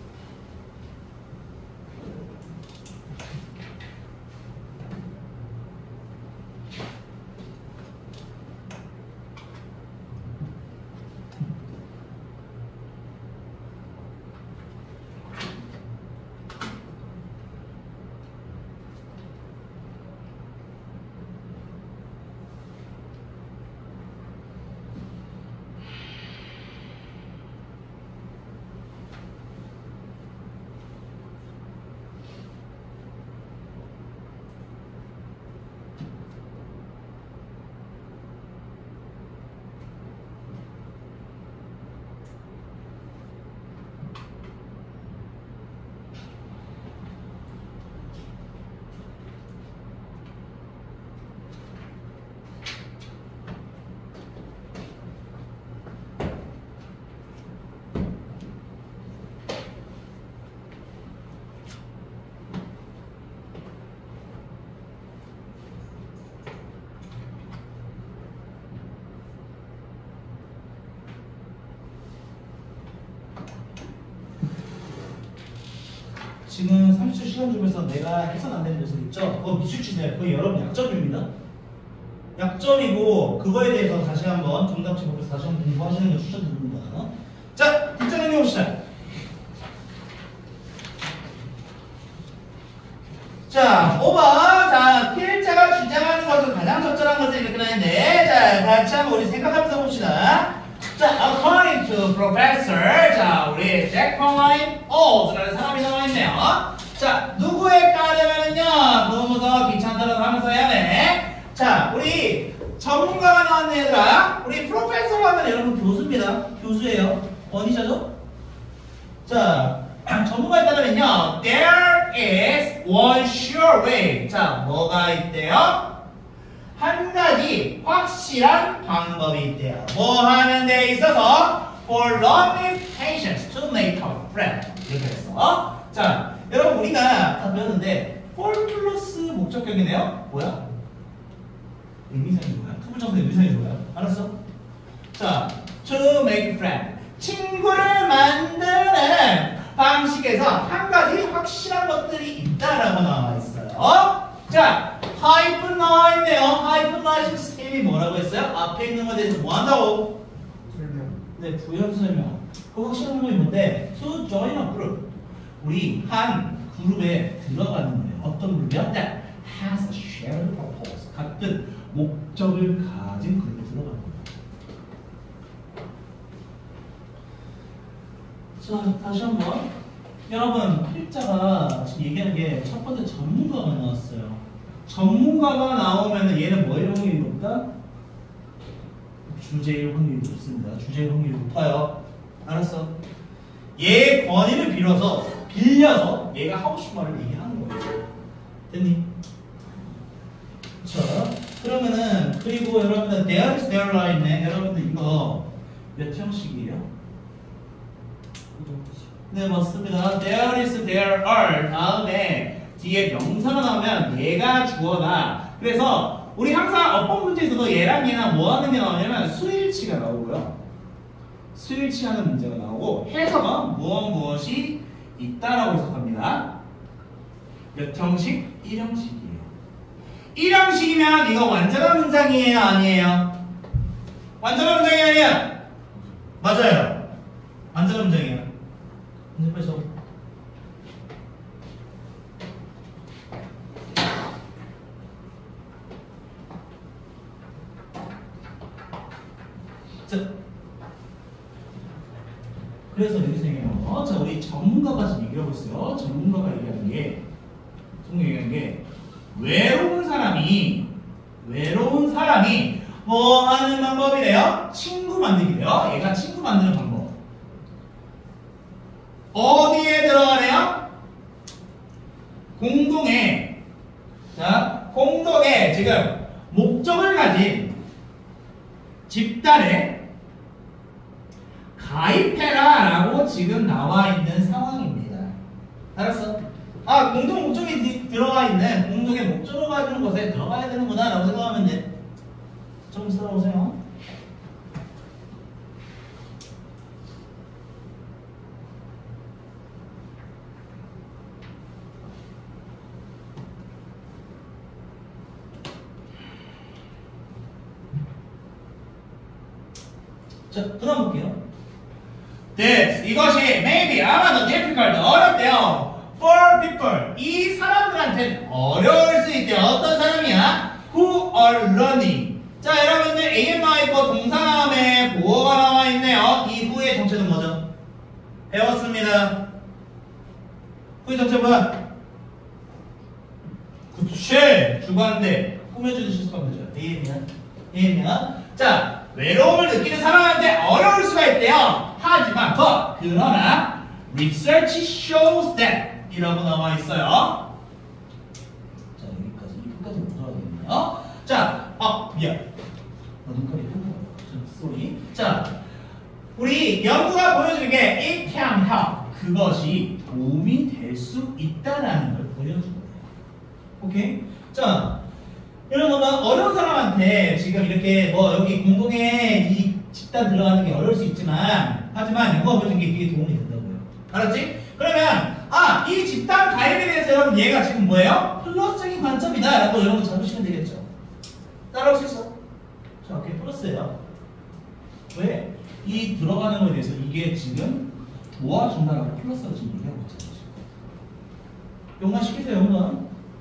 지금 삼십 초 시간 주면서 내가 해선 안 되는 녀석 있죠? 그거 미술치세요. 그거 여러분 약점입니다. 약점이고 그거에 대해서 다시 한번 정답 제목에서 다시 한번 공부하시는 걸 추천드립니다. 자, 뒷장 읽어봅시다. 자, 오 번. 자, 필자가 주장하는 것은 가장 적절한 것을 이렇게 나는데, 자, 같이 한번 우리 생각하면서 봅시다. 자, according to professor, 자, 우리 잭 펑라인 올즈라는 사람이 나와 있네요. 자, 누구에 따르면은요, 너무서 귀찮다라고 하면서 해야 돼. 자, 우리 전문가가 나왔네, 얘들아. 우리 프로페서로 하면 여러분 교수입니다. 교수예요. 원이자죠? 자, 전문가에 따르면요, there is one sure way. 자, 뭐가 있대요? 한 가지 확실한 방법이 있대요. 뭐 하는 데 있어서 for lonely patients to make a friend. 이렇게 했어. 자, 여러분 우리가 다 배웠는데 for 플러스 목적격이네요. 뭐야? 의미상이 뭐야? 투부정사 의미상이 좋아요. 알았어? 자, to make friend. 친구를 만드는 방식에서 한 가지 확실한 것들이 있다라고 나와 있어요. 자, 하이픈 나와 있네요. 하이픈 나와있는 스템이 뭐라고 했어요? 앞에 있는 것에 대해서 뭐 한다고? 설명. 네, 부연 설명. 그 확실한 거 있는데, to join a group. 우리 한 그룹에 들어가는 거예요. 어떤 그룹이야? That has a shared purpose. 같은 목적을 가진 그룹에 들어가는 거예요. 자, 다시 한번. 여러분, 필자가 지금 얘기하는 게 첫 번째 전문가가 나왔어요. 전문가가 나오면 얘는 뭐의 확률이 높다? 주제일 확률이 높습니다. 주제일 확률이 높아요. 알았어? 얘의 권위를 빌어서, 빌려서 얘가 하고 싶은 말을 얘기하는 거예요. 됐니? 자, 그러면은, 그리고 여러분들, there is there 라 있네. 여러분들 이거 몇 형식이에요? 네, 맞습니다. There is, there are 다음에 뒤에 명사가 나오면 얘가 주어다. 그래서 우리 항상 어법 문제에서도 얘랑 얘랑 뭐 하는 게 나오냐면 수일치가 나오고요. 수일치 하는 문제가 나오고 해석은 무엇 무엇이 있다라고 해석합니다. 몇 형식? 일 형식이에요. 일 형식이면 이거 완전한 문장이에요? 아니에요? 완전한 문장이 아니야? 맞아요. 완전한 문장이에요. 이제 빨리 적어. 자, 그래서 여기서요. 자, 우리 전문가가 지금 얘기하고 있어요. 전문가가 얘기하는 게, 전문가 얘기하는 게, 외로운 사람이 외로운 사람이 뭐 하는 방법이래요? 친구 만들기래요. 얘가 친구 만드는 방법. 어디에 들어가래요? 공동에 자 공동에 지금 목적을 가진 집단에 가입해라 라고 지금 나와 있는 상황입니다. 알았어? 아 공동 목적이 디, 들어가 있는 공동의 목적을 가지는 것에 들어가야 되는구나 라고 생각하면 돼. 좀 들어보세요. 자, 그다음 볼게요. This, 이것이 maybe 아마도 difficult, 어렵대요. For people, 이 사람들한테는 어려울 수 있대요. 어떤 사람이야? Who are learning. 자, 여러분들 에이엠아이 거 동사남에 보어가 나와 있네요. 이 who의 정체는 뭐죠? 배웠습니다. who의 정체 뭐야? 그치, 주관대. 꾸며주듯이 수업하면 되죠. 에이엠이야. 에이엠이야. 자, 외로움을 느끼는 사람한테 어려울 수가 있대요. 하지만 but 그러나 research shows that 이라고 나와 있어요. 자 여기까지 이 끝까지 못 들어가겠네요. 자, 아 미안. 나 눈깔이 펴고. 쏘리. 자, 우리 연구가 보여주는 게 it can help. 그것이 도움이 될 수 있다라는 걸 보여주는 거예요. 오케이? 자. 여러분 어려운 사람한테 지금 이렇게 뭐 여기 공동에 이 집단 들어가는 게 어려울 수 있지만 하지만 연구가 보여준 게 그게 도움이 된다고요. 알았지? 그러면 아 이 집단 가입에 대해서 여러분 얘가 지금 뭐예요? 플러스적인 관점이다 라고 여러분 잡으시면 되겠죠. 따라올 수 있어? 자 오케이 플러스예요. 왜? 이 들어가는 거에 대해서 이게 지금 도와준다라고 플러스가 지금 얘기하고 있잖아요. 용만 시키세요 용만.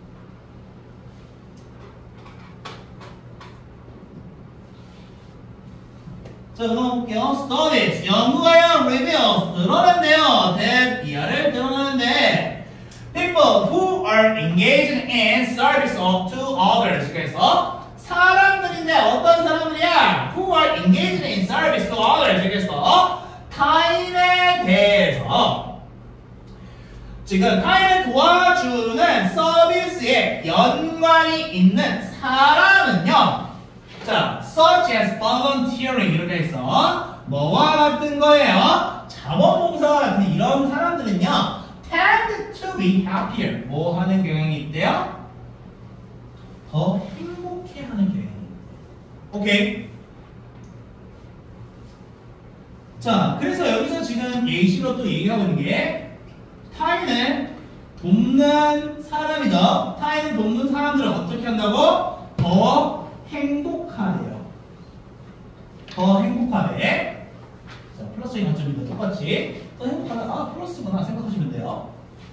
자, 그럼 볼게요. Studies, 연구가요, reveals, 드러낸대요. that, 이하를 드러내는데 people who are engaged in service of to others. 그래서 사람들인데 어떤 사람들이야? who are engaged in service to others. 그래서 타인에 대해서 지금 타인을 도와주는 서비스에 연관이 있는 사람은요. 자, such as volunteering 이렇게 해서 뭐와 같은 거예요? 자원봉사와 같은 이런 사람들은요 tend to be happier 뭐 하는 경향이 있대요? 더 행복해하는 경향이 있대요. 오케이? 자, 그래서 여기서 지금 예시로 또 얘기하고 있는 게 타인을 돕는 사람이죠. 타인을 돕는 사람들을 어떻게 한다고? 더 행복하대요. 더 행복하대. 자, 플러스의 관점인데 똑같이 더 행복하다. 아, 플러스구나 생각하시면 돼요.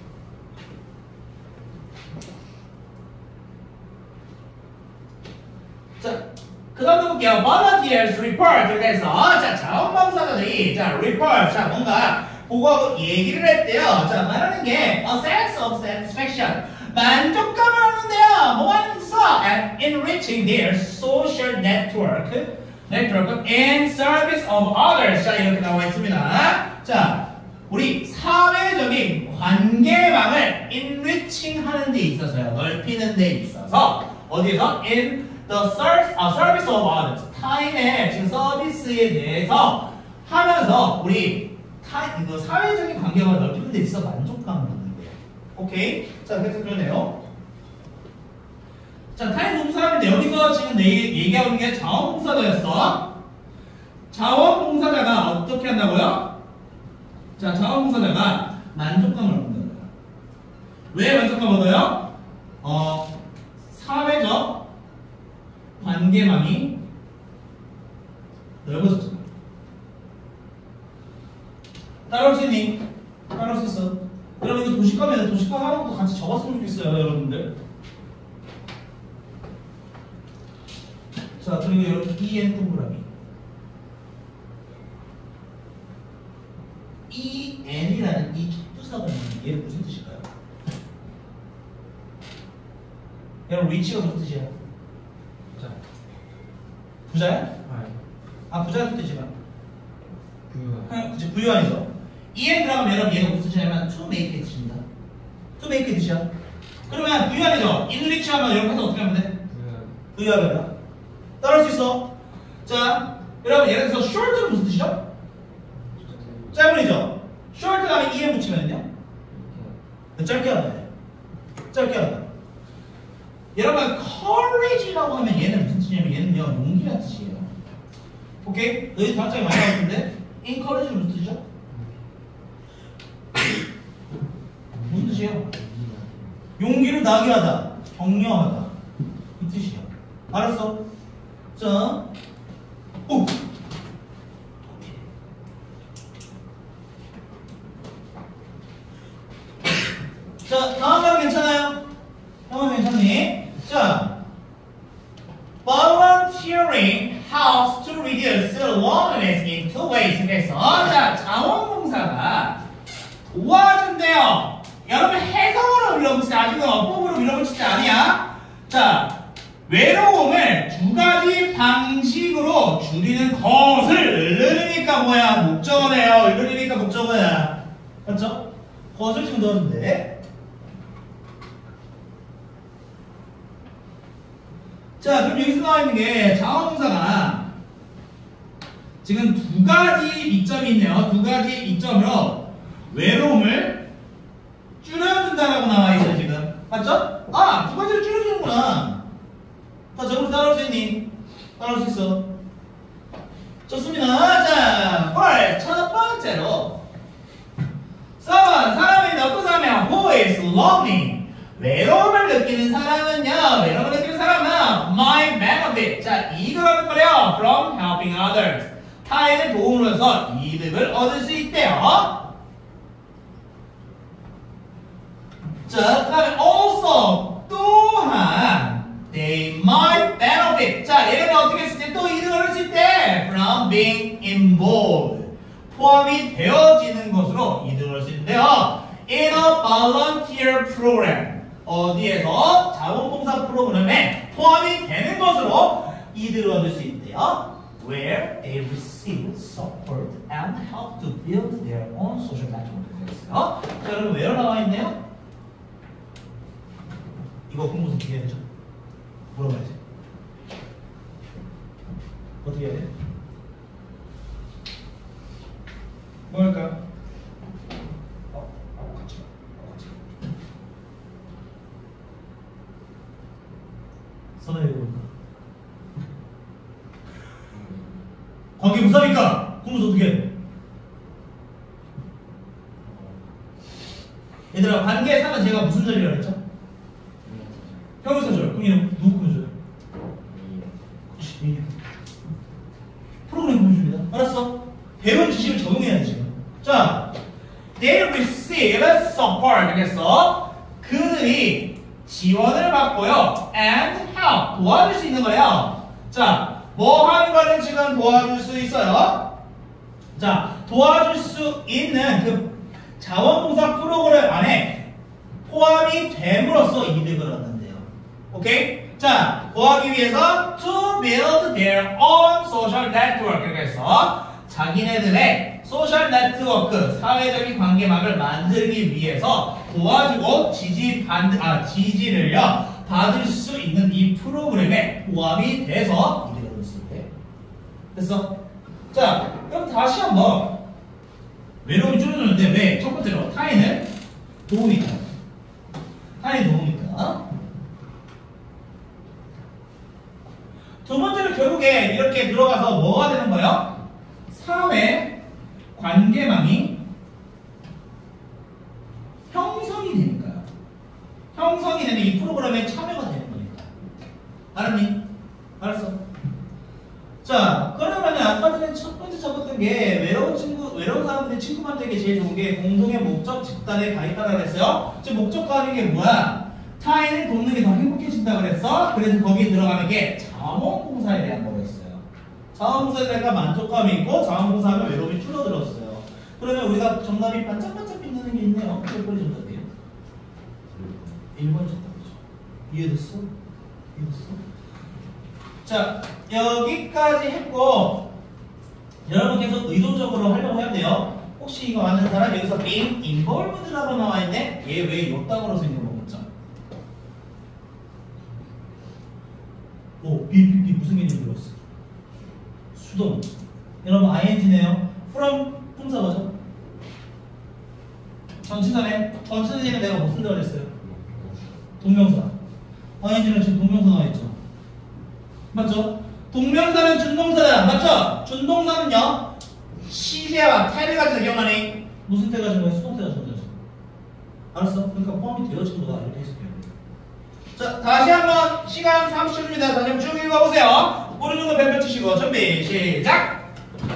자, 그 다음 볼게요. Volunteers report. 그래서 자, 자원봉사자들이 자, report. 자, 뭔가 보고하고 얘기를 했대요. 자, 말하는 게 a sense of satisfaction. 만족감을 얻는데요. 뭐 하는 짓을? And enriching their social network, network in service of others. 자, 이렇게 나와 있습니다. 자, 우리 사회적인 관계망을 enriching 하는 데 있어서요. 넓히는 데 있어서 어디에서? In the service, uh, service of others. 타인의 지금 서비스에 대해서 하면서 우리 타, 이거 사회적인 관계망을 넓히는 데 있어서 만족감을 오케이? 자, 그래서 그러네요. 자, 타인 봉사인데 여기서 지금 내 얘기하고 있는 게 자원봉사자였어. 자원봉사자가 어떻게 한다고요? 자, 자원봉사자가 만족감을 얻는다. 왜 만족감을 얻어요? 어, 사회적 관계망이 넓어졌잖아. 따라올 수 있니? 따라올 수 있어. 여러분 이거 도시감에는 도시감 하는 것도 같이 적었으면 좋겠어요 여러분들. 자 그리고 여러분 이엔 동그라미 이엔이라는 이 투사가 있는데 얘는 무슨 뜻일까요? 그럼 리치가 무슨 뜻이야? 자, 부자야? 아이, 아 부자는 뜻이지만 부유한. 그치 부유한이죠. 이엔 들어가면 여러분 얘가 무슨 뜻이냐면 to make 의 뜻입니다. to make 의 뜻이야. 그러면 부유한이죠. in rich 하면 이렇게 해서 어떻게 하면 돼? 부유한. 부유하다. 따라할 수 있어. 자 여러분 예를 들어서 short는 무슨 뜻이죠? 짧은이죠. short 다음에 이엔 붙이면요 짧게 하다 해. 짧게 하다. 여러분 courage라고 하면 얘는 무슨 뜻이냐면 얘는요 용기란 뜻이에요. 오케이? 너희 단짝이 많이 나왔는데 encourage는 무슨 뜻이죠? 무슨 뜻이에요? 용기를 나게 하다, 격려하다 이 뜻이야. 알았어? 자, 오. 자, 다음 말은 괜찮아요? 다음 괜찮니? 자, volunteering helps to reduce loneliness in two ways. 그래서 자, 자원봉사가 도와준대요. 여러분 해석으로 밀어붙이지 아직은 어법으로 밀어붙이지 아니야. 자, 외로움을 두 가지 방식으로 줄이는 것을 늘리니까 뭐야? 목적어네요. 늘리니까 목적어야. 맞죠? 것을 지금 넣었는데. 자, 그럼 여기서 나와 있는 게 자원봉사가 지금 두 가지 이점이 있네요. 두 가지 이점으로 외로움을 줄여준다라고 나와 있어요, 지금. 맞죠? 아, 두 가지를 줄여주는구나. 자, 저걸 따라올 수 있니? 따라올 수 있어. 좋습니다. 자, 헐, 첫 번째로. someone, 사람인데 어떤 사람이야? Who is lonely? 외로움을 느끼는 사람은요, 외로움을 느끼는 사람은 my benefit. 자, 이익을 얻을 거래요. From helping others. 타인의 도움을 해서 이득을 얻을 수 있대요. 자, 그 다음에 also 또한 they might benefit. 자, 얘는 어떻게 쓸 때 또 이득을 얻을 수 있대. From being involved. 포함이 되어지는 것으로 이득을 얻을 수 있는데요. In a volunteer program. 어디에서 자원봉사 프로그램에 포함이 되는 것으로 이득을 얻을 수 있대요. Where they receive support and help to build their own social network. 자, 여러분 where 나와 있네요? 이거 공부서 어떻게 해야 되죠? 물어봐야지. 어떻게 해야 돼? 뭐 할까요? 어, 어, 같이 가. 어, 같이 가. 선언해 볼까? 관계 무사니까 공부서 어떻게 해? 얘들아, 관계 사면 제가 무슨 절이라고 했죠? 형용사절. 그럼 얘는 누구 보여줘요? 그렇지. 프로그램 보여줍니다. 알았어? 배운 지식을 적용해야 돼 지금. 자, they receive support. 그래서 그들이 지원을 받고요. and help. 도와줄 수 있는 거예요. 자, 뭐 하는 거는 지금 도와줄 수 있어요. 자, 도와줄 수 있는 그 자원봉사 프로그램 안에 포함이 됨으로써 이득을 얻는데요. 오케이? 자, 도와기 위해서 to build their own social network. 그래서 자기네들의 소셜 네트워크, 사회적인 관계망을 만들기 위해서 도와주고 지지 받, 아, 지지를요 받을 수 있는 이 프로그램에 포함이 돼서 이득을 얻을 수 있대. 됐어? 자, 그럼 다시 한번 외로움이 줄어드는데 왜? 첫 번째로 타인을 도우니까. 타인 도우니까. 두 번째로 결국에 이렇게 들어가서 뭐가 되는 거예요? 사회 관계망이 형성이 되니까요. 형성이 되는 이 프로그램에 참여가 되는 거니까. 알았니? 알았어? 자, 그러면 아까 전에 첫 번째 적었던 게 외로운 친구, 외로운 사람들이 친구 만들기 제일 좋은 게 공동의 목적 집단에 가입하라 그랬어요. 지금 목적과하는 게 뭐야? 타인을 돕는 게 더 행복해진다 그랬어. 그래서 거기 들어가는 게 자원봉사에 대한 거였어요. 자원봉사에 대한 만족감이 있고 자원봉사하면 외로움이 줄어들었어요. 그러면 우리가 정답이 반짝반짝 빛나는 게 있네요. 몇 번이 정답이에요? 일 번 정답이죠. 이해됐어? 읽었어? 자, 여기까지 했고 여러분 계속 의도적으로 하려고 해야 돼요. 혹시 이거 아는 사람? 여기서 being involved라고 나와있네? 얘 왜 요따구로 생긴 거 보자. 오, 비, 비, 비 무슨 개념 들었어? 수동. 여러분 아이엔지네요. from 품사 뭐죠? 전치사네. 전치사는 내가 못 쓴다고 그랬어요. 동명사. 아이엔지는 지금 동명사 나와있죠. 맞죠? 동명사는 준동사다. 맞죠? 준동사는요. 시제와 태를 가지고 기억하니? 무슨 태 가진 거야? 수동태 가진 거죠. 알았어? 그러니까 포함이 되어진 거다. 이렇게 해석해요. 자, 다시 한번 시간 삼십 초입니다. 다시 한번 쭉 읽어보세요. 모르는 거 뱀뱀 치시고 준비 시작!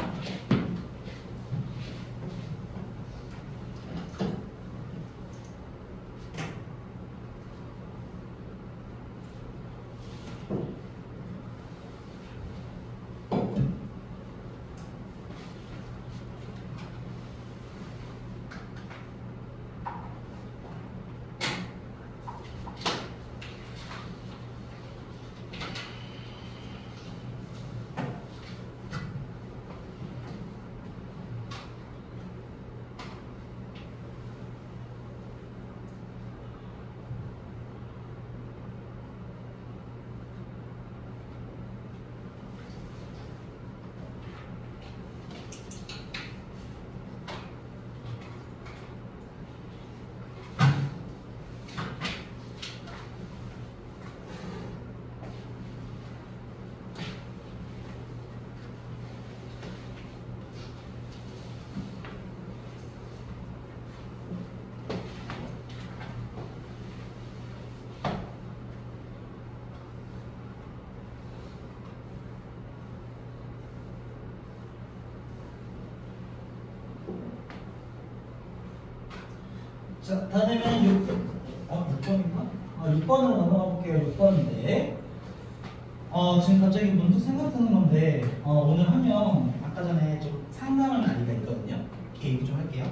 자, 다음에는 육 번. 아, 육 번인가? 아, 육 번으로 넘어가 볼게요. 육 번인데. 어, 지금 갑자기 문득 생각하는 건데, 어, 오늘 한 명, 아까 전에 좀 상담한 아이가 있거든요. 걔 얘기 좀 할게요.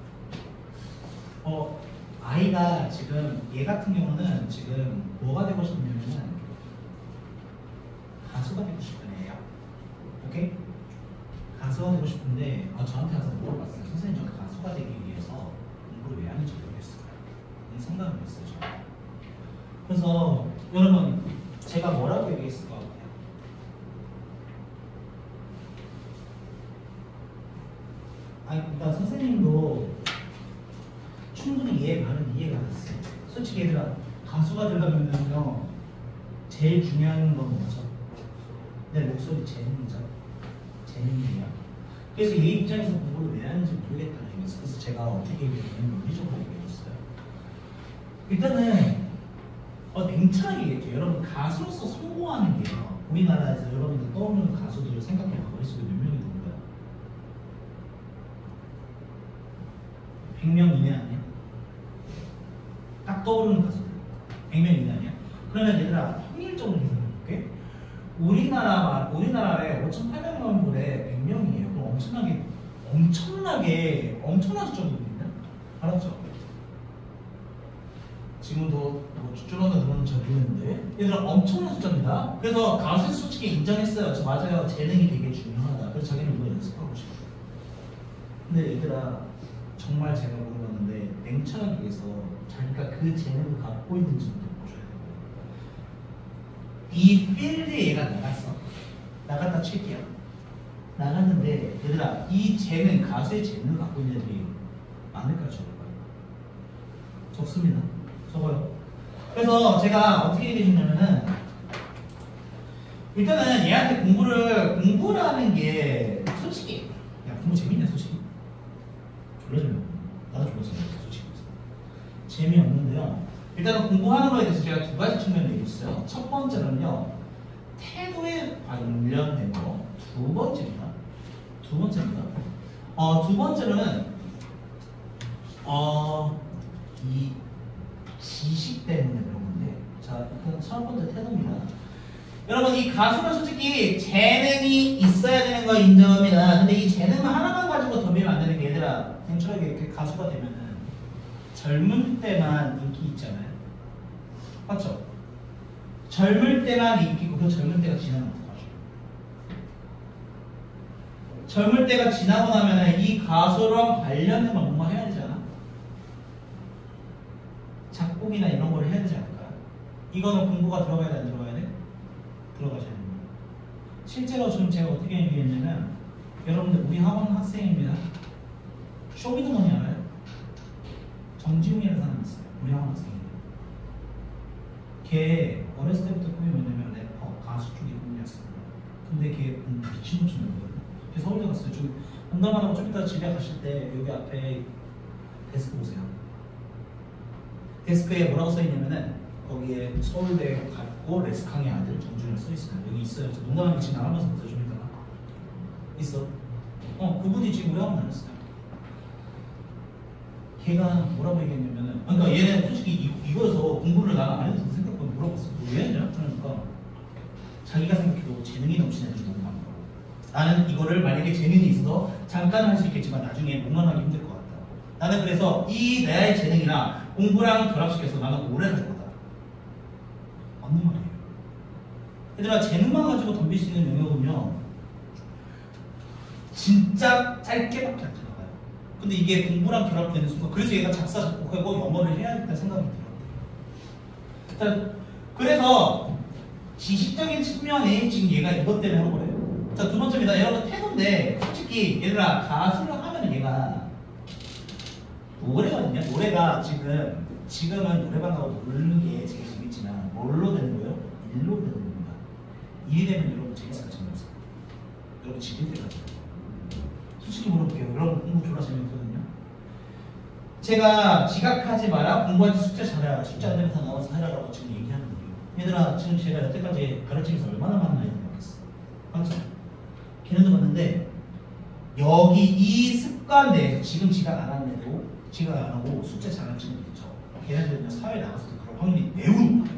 어, 아이가 지금, 얘 같은 경우는 지금 뭐가 되고 싶냐면은, 가수가 되고 싶은 애예요. 오케이? 가수가 되고 싶은데, 어, 저한테 와서 물어봤어요. 선생님, 저 가수가 되기 위해서 공부를 왜 하는지 모르겠어요. 상담을 했어요. 저. 그래서 여러분 제가 뭐라고 얘기했을 것 같아요? 아니 그러니까 선생님도 충분히 얘 말은 이해가 됐어요. 솔직히 얘들아 가수가 되려면요 제일 중요한 건 뭐죠? 내 목소리 재능이죠. 재능이에요. 그래서 얘 입장에서 공부를 왜 하는지 모르겠다는 얘기였어요. 그래서 제가 어떻게 얘기했냐면 논리적으로 얘기했어요. 일단은 어, 냉철하게 얘기했죠. 여러분 가수로서 성공하는 게요. 우리나라에서 여러분들 떠오르는 가수들을 생각해봐. 머릿속에 몇 명이 드는 거야? 백 명 이내 아니야? 딱 떠오르는 가수들 백 명 이내 아니야? 그러면 얘들아 확률적으로 계산해볼게. 우리나라, 우리나라에 오천팔백만 불에 백 명이에요. 그럼 엄청나게 엄청나게 엄청난 숫자거든요. 알았죠? 지금도 뭐 줄어든 그런 잘 모르겠는데 얘들아 엄청난 숫자입니다. 그래서 가수 솔직히 인정했어요. 저 맞아요. 재능이 되게 중요하다. 그래서 자기는 이거 연습하고 싶어. 근데 얘들아 정말 제가 물어봤는데 냉철하게 해서 자기가 그 재능을 갖고 있는지도 보셔야 돼요. 이 필드에 얘가 나갔어. 나갔다 칠게요. 나갔는데 얘들아 이 재능, 가수의 재능을 갖고 있는 애들이 많을까요? 적을까요? 적습니다. 적어요. 그래서 제가 어떻게 얘기해주냐면은 일단은 얘한테 공부를 공부라는 게 솔직히 야 공부 재밌냐 솔직히? 졸라 재미없고 나도 졸라 재미없어 솔직히. 재미없는데요. 일단은 공부하는 거에 대해서 제가 두 가지 측면을 얘기했어요. 첫 번째는요 태도에 관련된 거. 두 번째입니다. 두 번째입니다. 어, 두 번째는 어, 이 지식 때문에 그런 건데, 자, 일단 첫 번째 태도입니다. 여러분, 이 가수는 솔직히 재능이 있어야 되는 거 인정합니다. 근데 이 재능 하나만 가지고 덤비면 안 되는 게 얘들아, 냉철하게 이렇게 가수가 되면은 젊은 때만 인기 있잖아요. 맞죠? 젊을 때만 인기고 그 젊을 때가 지나면 어떡하죠? 젊을 때가 지나고 나면 이 가수랑 관련된 걸 뭔가 해야 되잖아. 작곡이나 이런 걸 해야 되지 않을까요? 이거는 공부가 들어가야 돼, 안 들어가야 돼? 들어가셔야 됩니다. 실제로 지금 제가 어떻게 얘기했냐면 여러분들 우리 학원 학생입니다. 쇼미더머니 알아요? 정지웅이라는 사람이 있어요. 우리 학원 학생이에요. 걔 어렸을 때부터 꿈이 뭐냐면 래퍼, 가수 쪽이 꿈이었어요. 근데 걔 미친놈처럼 거든요. 걔 서울대 갔어요. 좀 농담하고 좀 이따 집에 가실 때 여기 앞에 데스크 보세요. 데스크에 뭐라고 써있냐면은 거기에 서울대 갔고 레스캉의 아들 정준이라고 써있어요. 여기 있어요. 저 농담하고 지금 나가면서 보세요. 좀 이따가 있어. 어 그분이 지금 우리 학원 다녔어요. 걔가 뭐라고 얘기했냐면은 그러니까 얘는 솔직히 이, 이거에서 공부를 나는 안 해도 생각보다 물어봤어. 왜 했냐? 그러니까 자기가 생각해도 재능이 넘치는 애들이 너무 많다고. 나는 이거를 만약에 재능이 있어서 잠깐 할 수 있겠지만 나중에 목만하기 힘들 것 같다. 나는 그래서 이 나의 재능이나 공부랑 결합시켜서 나는 오래 살 거다. 맞는 말이에요. 얘들아 재능만 가지고 덤빌 수 있는 영역은요 진짜 짧게밖에 안 들어가요. 근데 이게 공부랑 결합되는 순간 그래서 얘가 작사 작곡하고 영어를 해야겠다는 생각이 들어요. 그래서 지식적인 측면에 지금 얘가 이것 때문에 하는 거래요. 자, 두 번째입니다. 여러분 태도인데 솔직히 얘들아 가수를 하면 얘가 노래거든요. 노래가 지금 지금은 노래방 가고 부르는 게 제일 재밌지만 뭘로 되는 거예요? 일로 되는 겁니다. 일이 되면 여러분 재밌을까 재미없어요? 여러분 지릴 때가 솔직히 물어볼게요. 여러분 공부 졸라 재밌거든요. 제가 지각하지 마라, 공부할 때 숙제 잘해라, 숙제 안 되면 다 나와서 해라라고 지금 얘기하는 거예요. 얘들아 지금 제가 여태까지 가르치면서 얼마나 많은 아이들 봤겠어. 맞죠? 걔네도 봤는데 여기 이 습관 내에서 지금 지각 안 하는 애도 지각 안 하고 숙제 잘하는 친구들 있죠. 걔네들은요 사회에 나가서도 그럴 확률이 매우 높아요.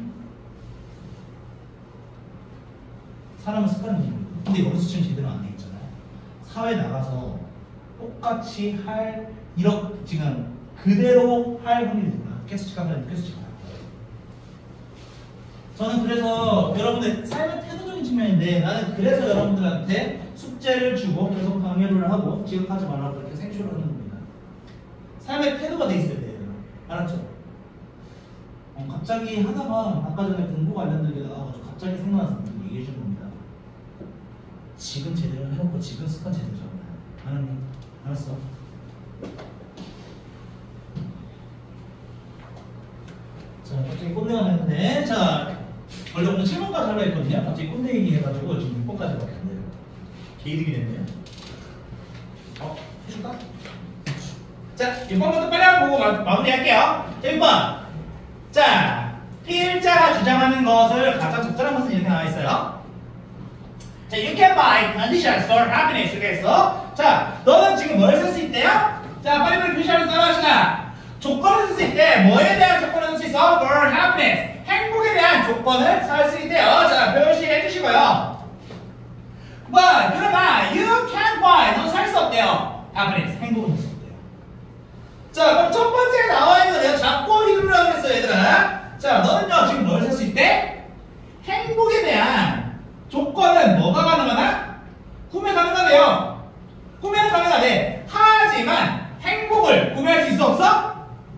사람은 습관을 들거든요. 근데 여기서 지금 제대로 안 돼 있잖아요. 사회에 나가서 똑같이 할 이렇게 지금 그대로 할 확률이 높아요. 계속 지각하면 계속 지각할 거예요. 저는 그래서 여러분들 삶의 태도적인 측면인데 나는 그래서 여러분들한테 숙제를 주고 계속 강요를 하고 지각하지 말라고 그렇게 생쇼를 하는 겁니다. 삶의 태도가 돼 있어야 돼요. 알았죠? 어, 갑자기 하다가 아까 전에 공부 관련된 게 나와가지고 갑자기 생각나서 얘기해 준 겁니다. 지금 제대로 해놓고 지금 습관 제대로 잡아요. 알았니? 알았어? 자, 갑자기 꼰대가 됐는데, 자, 원래 오늘 칠 번까지 하려고 했거든요. 갑자기 꼰대 얘기 해가지고 지금 육 번까지밖에 안 돼요. 개이득이 됐네요. 어, 해줄까? 자, 육 번부터 빨리 한번 보고 마, 마무리할게요. 자, 육 번. 자, 필자가 주장하는 것을 가장 적절한 것은 이렇게 나와 있어요. 자, you can buy conditions for happiness. 이렇게 했어. 자, 너는 지금 뭘 쓸 수 있대요? 자, 빨리빨리 표시하면서 따라합시다. 조건을 쓸 수 있대. 뭐에 대한 조건을 쓸 수 있어? For happiness. 행복에 대한 조건을 살 수 있대요. 자, 표시해 주시고요. But, 그러나, you can't buy. 넌 살 수 없대요. happiness. 행복은 살 수 없대요. 자, 그럼 첫 번째에 나와 있는 내가 잡고 이루라고 했어요, 얘들아. 자, 너는요, 지금 뭘 살 수 있대? 행복에 대한 조건은 뭐가 가능하다? 구매 가능하대요. 구매는 가능하대. 하지만 행복을 구매할 수 있어 없어?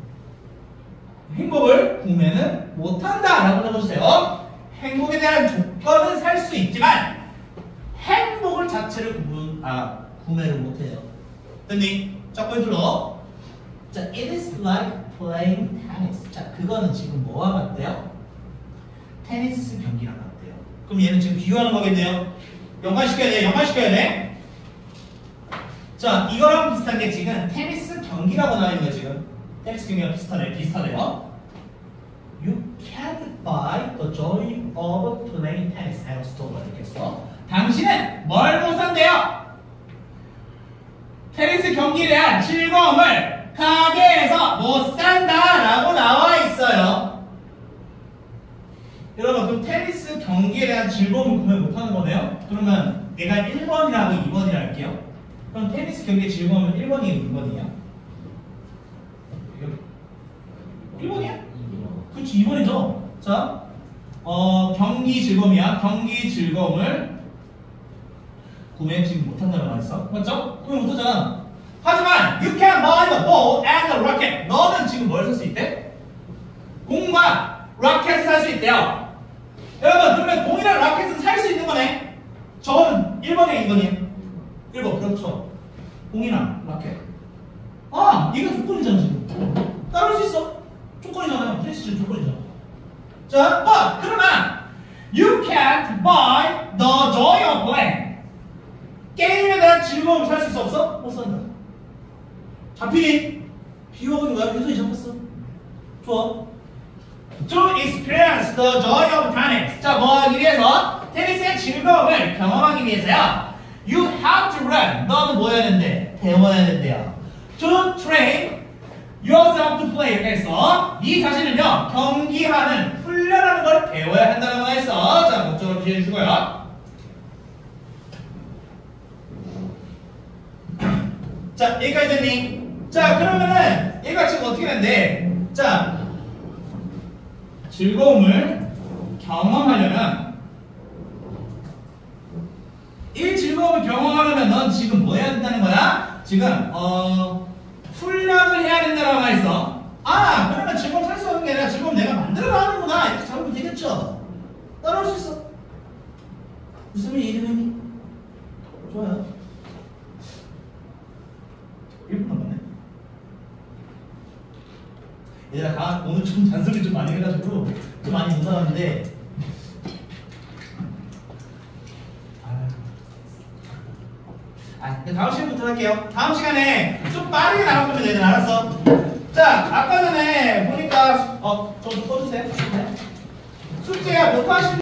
행복을 구매는 못한다 라고 적어주세요. 행복에 대한 조건은 살 수 있지만 행복을 자체를 구분, 아, 구매를 못해요. 됐니? 자, 포인트로. 자, it is like playing tennis. 자, 그거는 지금 뭐와 같대요? 테니스 경기랑 같대요. 그럼 얘는 지금 비교하는 거겠네요. 연관시켜야 돼, 연관시켜야 돼. 자, 이거랑 비슷한 게 지금 테니스 경기라고 나와 있는 거예요, 지금. 테니스 경기랑 비슷하네, 비슷하네요. You can't buy the joy of playing tennis at a store. 이렇게 써. 당신은 뭘 못 산대요? 테니스 경기에 대한 즐거움을 가게에서 못 산다라고 나와 있어요. 여러분, 그럼 테니스 경기에 대한 즐거움을 구매 못하는 거네요? 그러면 내가 일 번이라고 이 번이라 할게요. 그럼 테니스 경기의 즐거움은 일 번이에요, 이 번이에요? 일 번이야? 그렇지, 이 번이죠. 자, 어, 경기 즐거움이야. 경기 즐거움을 구매 지금 못한다고 말했어. 맞죠? 구매 못하잖아. 하지만 you can buy the ball and the racket. 너는 지금 뭘 살 수 있대? 공과 라켓을 살 수 있대요. 여러분 그러면 공이랑 라켓은 살 수 있는 거네. 저거는 일 번에 이 번이에요. 일 번 그렇죠. 공이랑 라켓. 아 이거 조건이잖아 지금. 따를 수 있어. 조건이잖아요. 테니스 조건이잖아. 자, but 그러나 you can't buy the joy of playing. 게임에 대한 즐거움을 살 수 없어? 못 산다. 잡히니? 비유하고는 왜 계속 잡혔어? 좋아. To experience the joy of tennis. 자, 뭐 하기 위해서? 테니스의 즐거움을 경험하기 위해서요. You have to learn. 너는 뭐 해야 된대? 배워야 된대요. To train yourself to play. 그래서 네 자신을요 경기하는 훈련하는 걸 배워야 한다는 거 했어. 자, 목적으로 기억해 주고요. 자, 여기까지 됐니? 자, 그러면은 얘가 지금 어떻게 되는데? 자, 즐거움을 경험하려면 이 즐거움을 경험하려면 넌 지금 뭐 해야 된다는 거야? 지금 어 훈련을 해야 된다라고 말했어. 아, 그러면 즐거움 살 수 없는 게 아니라 즐거움 내가 만들어가는구나 이렇게 잡으면 되겠죠. 따라올 수 있어. 웃으면 이해되니? 좋아요. 일 분 남았네. 얘들아, 가, 오늘 좀 잔소리 좀 많이 해가지고 좀 많이 못 나왔는데. 아, 다음 시간부터 할게요. 다음 시간에 좀 빠르게 나갈 거면 얘들 알았어. 자, 아까 전에 보니까 어, 저도 써주세요. 숙제 못하신